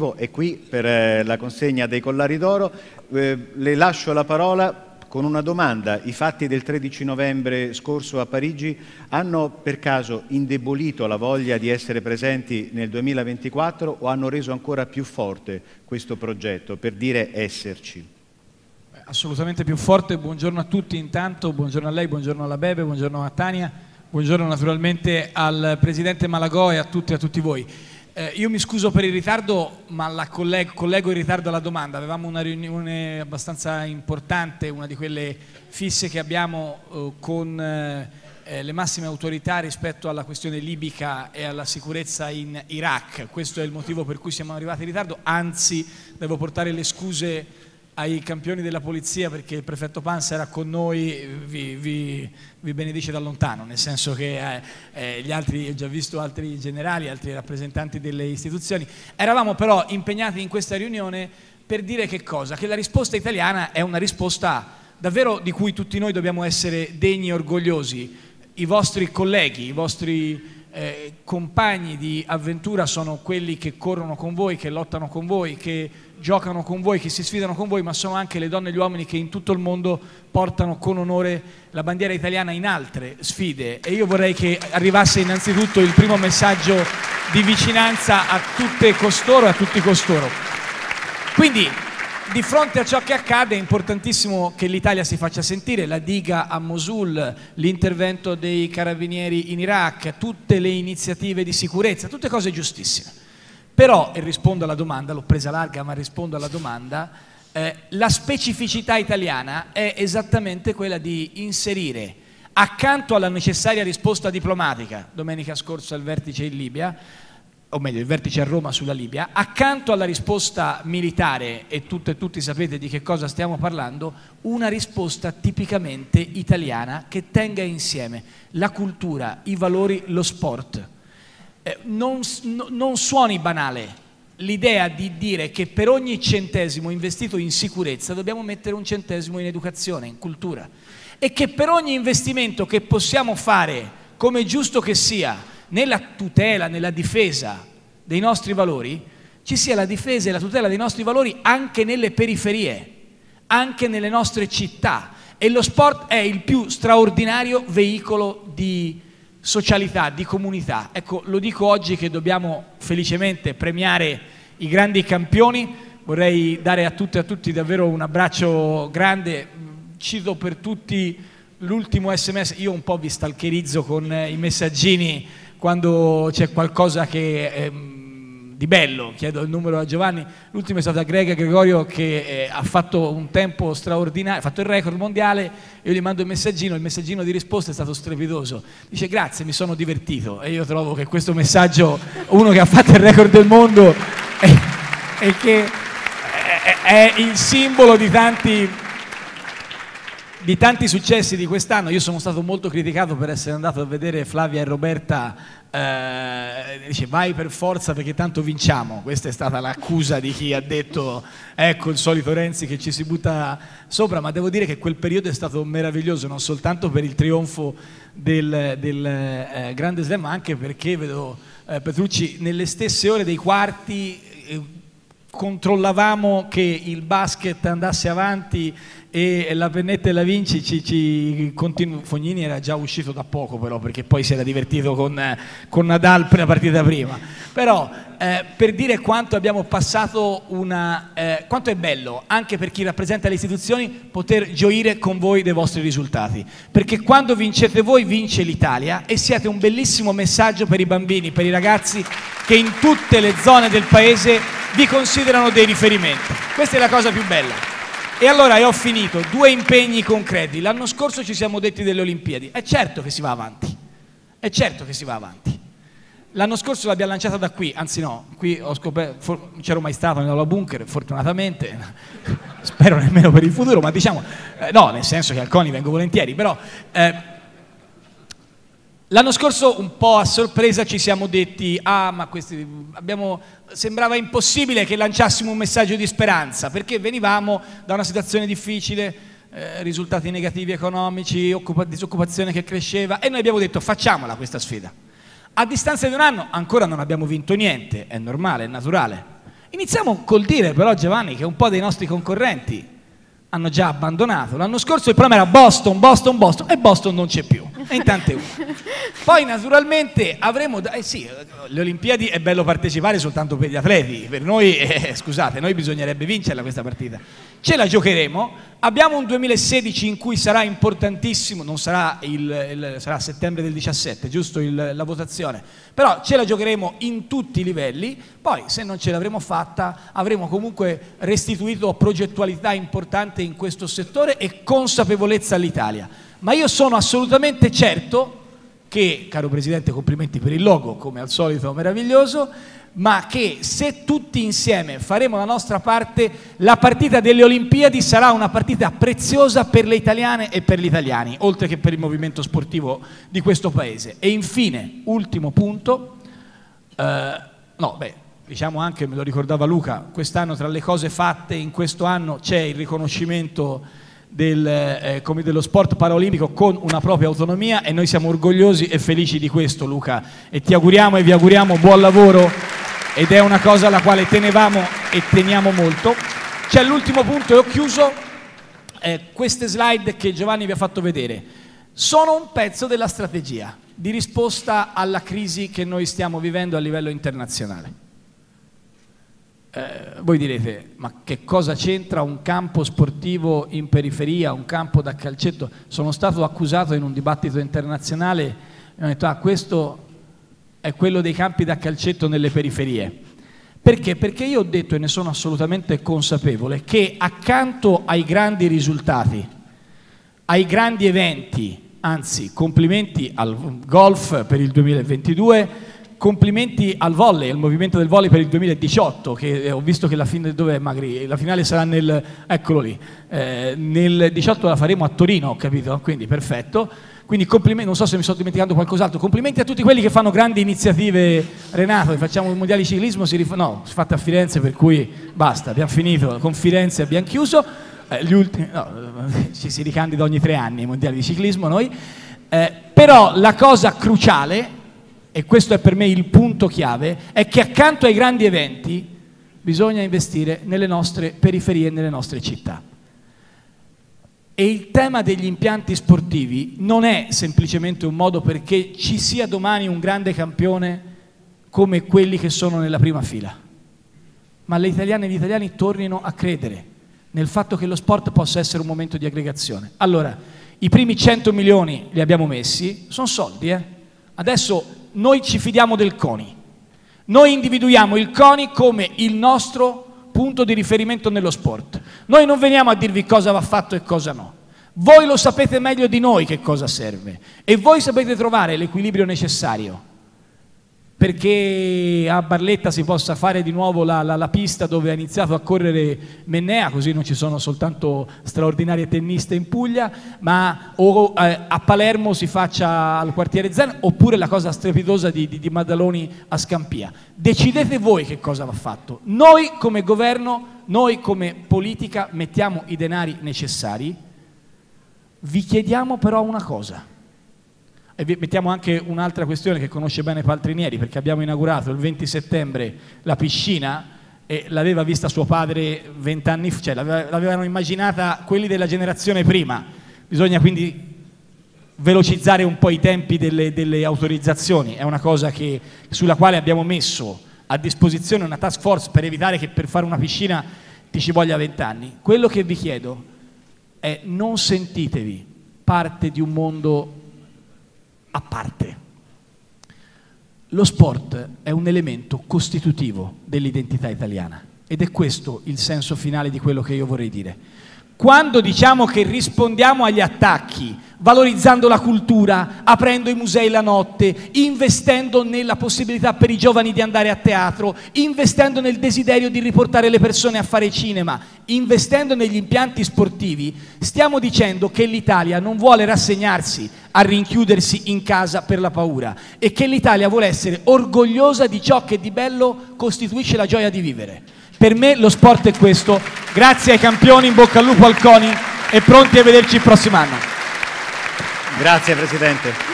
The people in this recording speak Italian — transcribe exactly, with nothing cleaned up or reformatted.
È qui per eh, la consegna dei collari d'oro. Eh, le lascio la parola con una domanda. I fatti del tredici novembre scorso a Parigi hanno per caso indebolito la voglia di essere presenti nel duemilaventiquattro o hanno reso ancora più forte questo progetto, per dire esserci? Assolutamente più forte. Buongiorno a tutti intanto, buongiorno a lei, buongiorno alla Bebe, buongiorno a Tania, buongiorno naturalmente al Presidente Malagò e a tutti e a tutti voi. Eh, io mi scuso per il ritardo, ma la collego, collego il ritardo alla domanda. Avevamo una riunione abbastanza importante, una di quelle fisse che abbiamo eh, con eh, le massime autorità rispetto alla questione libica e alla sicurezza in Iraq. Questo è il motivo per cui siamo arrivati in ritardo, anzi devo portare le scuse ai campioni della polizia perché il prefetto Pansa era con noi, vi, vi, vi benedice da lontano, nel senso che eh, eh, gli altri, ho già visto altri generali, altri rappresentanti delle istituzioni. Eravamo però impegnati in questa riunione per dire che cosa? Che la risposta italiana è una risposta davvero di cui tutti noi dobbiamo essere degni e orgogliosi. I vostri colleghi, i vostri eh, compagni di avventura sono quelli che corrono con voi, che lottano con voi, che giocano con voi, che si sfidano con voi, ma sono anche le donne e gli uomini che in tutto il mondo portano con onore la bandiera italiana in altre sfide. E io vorrei che arrivasse innanzitutto il primo messaggio di vicinanza a tutte costoro e a tutti costoro. Quindi, di fronte a ciò che accade è importantissimo che l'Italia si faccia sentire, la diga a Mosul, l'intervento dei carabinieri in Iraq, tutte le iniziative di sicurezza, tutte cose giustissime. Però, e rispondo alla domanda, l'ho presa larga ma rispondo alla domanda, eh, la specificità italiana è esattamente quella di inserire, accanto alla necessaria risposta diplomatica, domenica scorsa il vertice in Libia, o meglio il vertice a Roma sulla Libia, accanto alla risposta militare, e tutte e tutti sapete di che cosa stiamo parlando, una risposta tipicamente italiana che tenga insieme la cultura, i valori, lo sport. Eh, non, no, non suoni banale l'idea di dire che per ogni centesimo investito in sicurezza dobbiamo mettere un centesimo in educazione, in cultura, e che per ogni investimento che possiamo fare, come è giusto che sia, nella tutela, nella difesa dei nostri valori, ci sia la difesa e la tutela dei nostri valori anche nelle periferie, anche nelle nostre città. E lo sport è il più straordinario veicolo di socialità, di comunità. Ecco, lo dico oggi che dobbiamo felicemente premiare i grandi campioni. Vorrei dare a tutte e a tutti davvero un abbraccio grande. Cito per tutti l'ultimo sms, io un po' vi stalkerizzo con i messaggini quando c'è qualcosa che ehm, di bello, chiedo il numero a Giovanni. L'ultimo è stato a Grega Gregorio che eh, ha fatto un tempo straordinario, ha fatto il record mondiale, io gli mando il messaggino, il messaggino di risposta è stato strepitoso, dice grazie, mi sono divertito. E io trovo che questo messaggio, uno che ha fatto il record del mondo e, e che è, è il simbolo di tanti di tanti successi di quest'anno. Io sono stato molto criticato per essere andato a vedere Flavia e Roberta, eh, dice vai per forza perché tanto vinciamo. Questa è stata l'accusa di chi ha detto ecco il solito Renzi che ci si butta sopra, ma devo dire che quel periodo è stato meraviglioso, non soltanto per il trionfo del, del eh, Grande Slam, ma anche perché vedo eh, Petrucci nelle stesse ore dei quarti eh, controllavamo che il basket andasse avanti e la Pennetta e la Vinci ci, ci continu- Fognini era già uscito da poco però perché poi si era divertito con, con Nadal la partita prima, però eh, per dire quanto abbiamo passato una eh, quanto è bello anche per chi rappresenta le istituzioni poter gioire con voi dei vostri risultati, perché quando vincete voi vince l'Italia e siete un bellissimo messaggio per i bambini, per i ragazzi che in tutte le zone del paese vi considerano dei riferimenti. Questa è la cosa più bella. E allora, e ho finito, due impegni concreti. L'anno scorso ci siamo detti delle Olimpiadi. È certo che si va avanti, è certo che si va avanti. L'anno scorso l'abbiamo lanciata da qui, anzi no, qui ho scoperto, non c'ero mai stato nella bunker, fortunatamente, spero nemmeno per il futuro, ma diciamo, eh, no, nel senso che al CONI vengo volentieri, però... Eh, L'anno scorso un po' a sorpresa ci siamo detti ah ma questi abbiamo, sembrava impossibile che lanciassimo un messaggio di speranza perché venivamo da una situazione difficile, eh, risultati negativi economici, occupa- disoccupazione che cresceva e noi abbiamo detto facciamola questa sfida. A distanza di un anno ancora non abbiamo vinto niente, è normale, è naturale Iniziamo col dire però, Giovanni, che un po' dei nostri concorrenti hanno già abbandonato. L'anno scorso il problema era Boston, Boston, Boston, e Boston non c'è più, e intanto è uno. Poi naturalmente avremo, eh sì, le Olimpiadi è bello partecipare soltanto per gli atleti, per noi, eh, scusate, noi bisognerebbe vincerla questa partita. Ce la giocheremo, abbiamo un duemilasedici in cui sarà importantissimo, non sarà, il, il, sarà a settembre del diciassette, giusto il, la votazione, però ce la giocheremo in tutti i livelli, poi se non ce l'avremo fatta avremo comunque restituito progettualità importante in questo settore e consapevolezza all'Italia. Ma io sono assolutamente certo che, caro Presidente, complimenti per il logo, come al solito meraviglioso, ma che se tutti insieme faremo la nostra parte, la partita delle Olimpiadi sarà una partita preziosa per le italiane e per gli italiani, oltre che per il movimento sportivo di questo Paese. E infine, ultimo punto, eh, no, beh, diciamo anche, me lo ricordava Luca, quest'anno tra le cose fatte in questo anno c'è il riconoscimento del, eh, come dello sport paraolimpico con una propria autonomia, e noi siamo orgogliosi e felici di questo, Luca, e ti auguriamo e vi auguriamo buon lavoro, ed è una cosa alla quale tenevamo e teniamo molto. C'è l'ultimo punto e ho chiuso. Eh, queste slide che Giovanni vi ha fatto vedere sono un pezzo della strategia di risposta alla crisi che noi stiamo vivendo a livello internazionale. Eh, voi direte, ma che cosa c'entra un campo sportivo in periferia, un campo da calcetto? Sono stato accusato in un dibattito internazionale e ho detto, ah, questo è quello dei campi da calcetto nelle periferie. Perché? Perché io ho detto, e ne sono assolutamente consapevole, che accanto ai grandi risultati, ai grandi eventi, anzi complimenti al golf per il duemilaventidue, complimenti al volley, al movimento del volley per il duemiladiciotto, che ho visto che la, fine, dove Magri? La finale sarà nel, eccolo lì, eh, nel diciotto la faremo a Torino, ho capito? Quindi perfetto. Quindi complimenti, non so se mi sto dimenticando qualcos'altro, complimenti a tutti quelli che fanno grandi iniziative. Renato, facciamo il mondiale di ciclismo, si rif- no, si è fatta a Firenze, per cui basta, abbiamo finito, con Firenze abbiamo chiuso, eh, gli ultimi, no, ci si ricandida ogni tre anni ai mondiali di ciclismo noi, eh, però la cosa cruciale, e questo è per me il punto chiave, è che accanto ai grandi eventi bisogna investire nelle nostre periferie e nelle nostre città. E il tema degli impianti sportivi non è semplicemente un modo perché ci sia domani un grande campione come quelli che sono nella prima fila, ma le italiane e gli italiani tornino a credere nel fatto che lo sport possa essere un momento di aggregazione. Allora, i primi cento milioni li abbiamo messi, sono soldi, eh? Adesso noi ci fidiamo del CONI, noi individuiamo il CONI come il nostro punto di riferimento nello sport. Noi non veniamo a dirvi cosa va fatto e cosa no. Voi lo sapete meglio di noi che cosa serve e voi sapete trovare l'equilibrio necessario perché a Barletta si possa fare di nuovo la, la, la pista dove ha iniziato a correre Mennea, così non ci sono soltanto straordinarie tenniste in Puglia, ma o eh, a Palermo si faccia al quartiere Zen, oppure la cosa strepitosa di, di, di Maddaloni a Scampia. Decidete voi che cosa va fatto. Noi come governo, noi come politica mettiamo i denari necessari, vi chiediamo però una cosa. E mettiamo anche un'altra questione che conosce bene Paltrinieri, perché abbiamo inaugurato il venti settembre la piscina e l'aveva vista suo padre vent'anni fa, cioè l'avevano immaginata quelli della generazione prima. Bisogna quindi velocizzare un po' i tempi delle, delle autorizzazioni, è una cosa che, sulla quale abbiamo messo a disposizione una task force per evitare che per fare una piscina ti ci voglia vent'anni. Quello che vi chiedo è non sentitevi parte di un mondo a parte. Lo sport è un elemento costitutivo dell'identità italiana ed è questo il senso finale di quello che io vorrei dire. Quando diciamo che rispondiamo agli attacchi valorizzando la cultura, aprendo i musei la notte, investendo nella possibilità per i giovani di andare a teatro, investendo nel desiderio di riportare le persone a fare cinema, investendo negli impianti sportivi, stiamo dicendo che l'Italia non vuole rassegnarsi a rinchiudersi in casa per la paura e che l'Italia vuole essere orgogliosa di ciò che di bello costituisce la gioia di vivere. Per me lo sport è questo. Grazie ai campioni, in bocca al lupo al CONI e pronti a vederci il prossimo anno. Grazie Presidente.